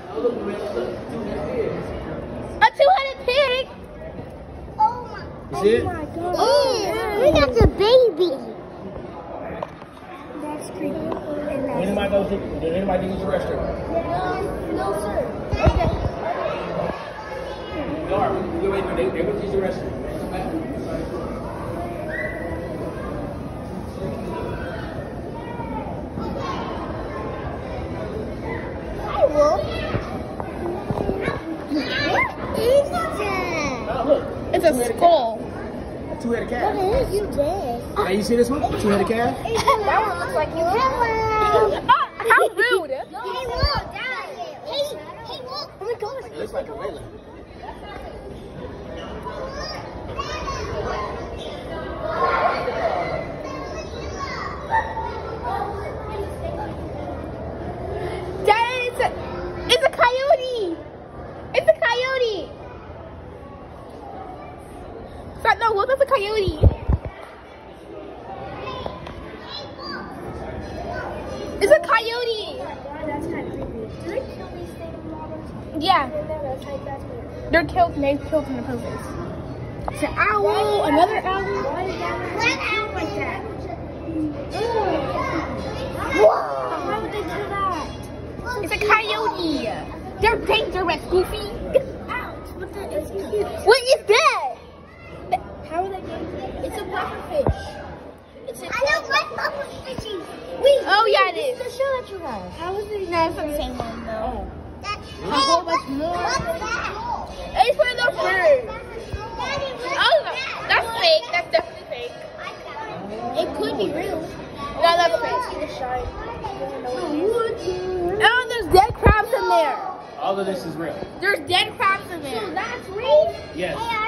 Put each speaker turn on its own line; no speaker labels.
A two-headed pig.
Oh my.
You see it?
Oh my god. Oh, look at the baby. That's creepy.
Did anybody use the restroom?
No, sir.
Okay.
They went to use the restroom.
I will. What is that?
Oh, look.
It's a skull.
Two-headed calf.
What is this?
Now you see this one? Two-headed calf?
That one looks like you. Hello.
How rude.
Hey, look. Hey, look. Oh my god.
It looks like a railing.
Dad, it's a coyote. It's a coyote. No, look, that's a coyote. It's a coyote.
That's kind of creepy. Do they kill these things?
Yeah,
That's weird.
they're killed. They killed on purpose. It's an owl. Another owl.
Why is that like that?
Whoa.
Why would they do that?
It's a coyote. They're dangerous, Goofy.
Ouch, but it's cute.
What is that?
How are they dangerous? It's a pufferfish. I don't like pufferfishes. Wait.
Oh yeah, it is.
This is the show that you have. How is it?
No, it's not the same one though.
A
whole bunch more.
What's that?
It's for the bird.
Daddy, what's
Oh,
that?
that's fake. That's definitely fake.
It could be real.
No, that's fake.
The shine.
Oh, there's dead crabs in there.
All of this is real.
There's dead crabs in there.
That's real.
Yes.